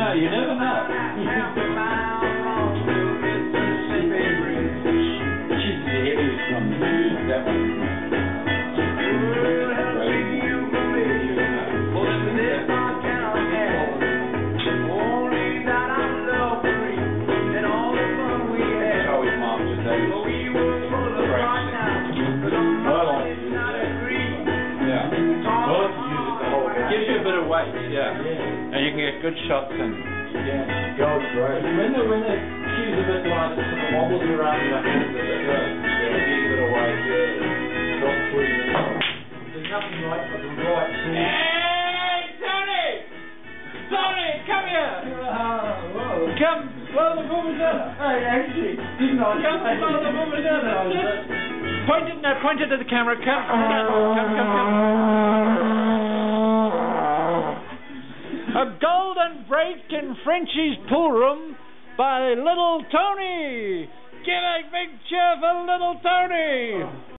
know. You never know. She's the heaviest from that one. Yeah, and you can get good shots in. Yeah, goes great. When the cue's a bit like it sort of wobbles around your hands a bit, yeah, a bit of weight, yeah. Drop 3 minutes. There's nothing like a right sword. Hey, Tony! Tony, come here! Come, blow the vuvuzela. Hey, actually, didn't I? Come, blow the vuvuzela. Point it to the camera. Come. A golden break in Frenchy's pool room by Little Tony. Give a big cheer for Little Tony.